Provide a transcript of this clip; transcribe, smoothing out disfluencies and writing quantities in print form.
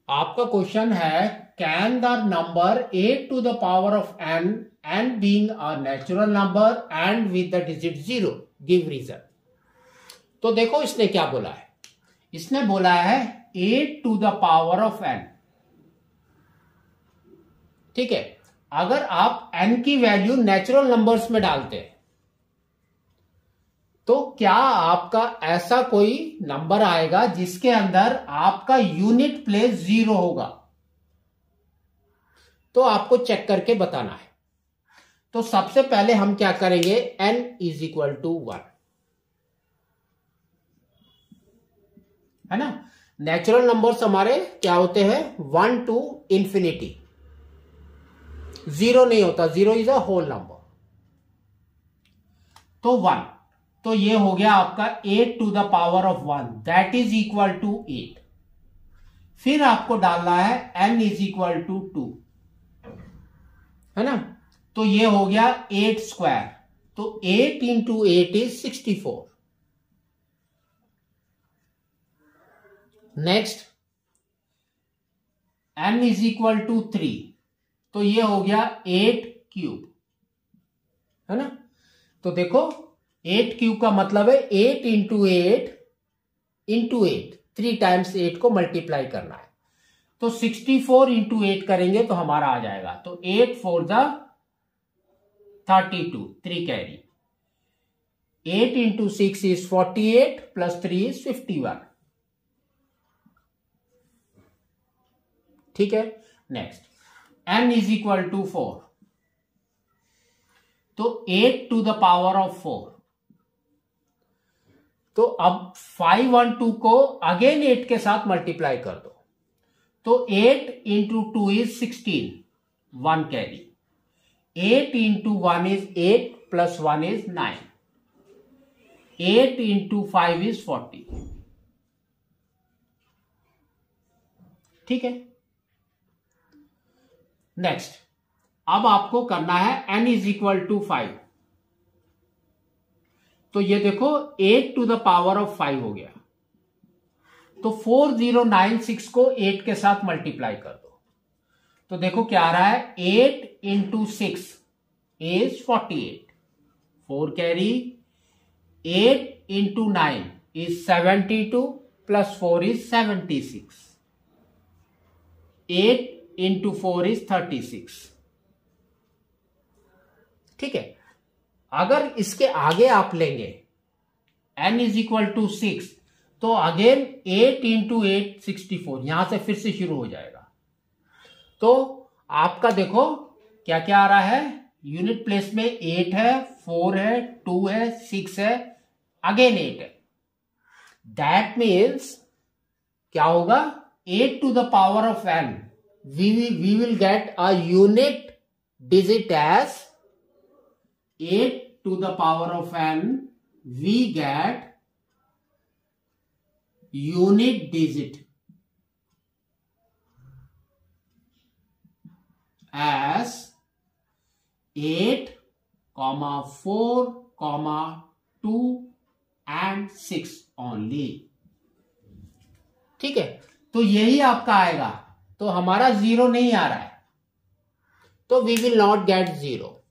आपका क्वेश्चन है can the number 8 to the power of n and being a natural number and with the digit 0 give reason। तो देखो इसने क्या बोला है, इसने बोला है 8 to the power of n। ठीक है, अगर आप n की वैल्यू नेचुरल नंबर्स में डालते हैं तो क्या आपका ऐसा कोई नंबर आएगा जिसके अंदर आपका यूनिट प्लेस 0 होगा? तो आपको चेक करके बताना है। तो सबसे पहले हम क्या करेंगे, n इज इक्वल टू 1, है ना। नेचुरल नंबर्स हमारे क्या होते हैं, 1 to इंफिनिटी, 0 नहीं होता, 0 इज अ होल नंबर। तो 1, तो ये हो गया आपका 8 to the power of 1 that is equal to 8। फिर आपको डालना है n इज इक्वल टू 2, है ना। तो ये हो गया 8 स्क्वायर, तो 8 into 8 is 64। Next n is equal to 3, तो ये हो गया 8 क्यूब, है ना। तो देखो 8 क्यूब का मतलब है 8 इंटू 8 इंटू 8, 3 टाइम्स 8 को मल्टीप्लाई करना है। तो 64 इंटू 8 करेंगे तो हमारा आ जाएगा, तो 8 4 द 32, 3 carry, 8 into 6 is 48 plus 3 is 51। ठीक है। Next n is equal to 4, तो 8 टू द पावर ऑफ 4। तो अब 5 1 2 को अगेन 8 के साथ मल्टीप्लाई कर दो, तो 8 into 2 is 16, 1 carry, 8 into 1 is 8 plus 1 is 9, 8 into 5 is 40। ठीक है। नेक्स्ट अब आपको करना है n इज इक्वल टू 5, तो ये देखो 8 टू द पावर ऑफ 5 हो गया, तो 4096 को 8 के साथ मल्टीप्लाई कर दो, तो देखो क्या आ रहा है, 8 into 6 is 48, 4 carry, 8 into 9 is 72 plus 4 is 76, 8 into 4 is 36। ठीक है। अगर इसके आगे आप लेंगे n इज इक्वल टू 6, तो अगेन 8 इंटू 8 64, यहां से फिर से शुरू हो जाएगा। तो आपका देखो क्या क्या आ रहा है, यूनिट प्लेस में 8 है, 4 है, 2 है, 6 है, अगेन 8 है। दैट मीन्स क्या होगा, 8 to the power of n, we will get a unit digit as 8 to the power of n, we get unit digit as 8, 4, 2 and 6 only। ठीक है। तो यही आपका आएगा, तो हमारा 0 नहीं आ रहा है, तो वी विल नॉट गेट 0।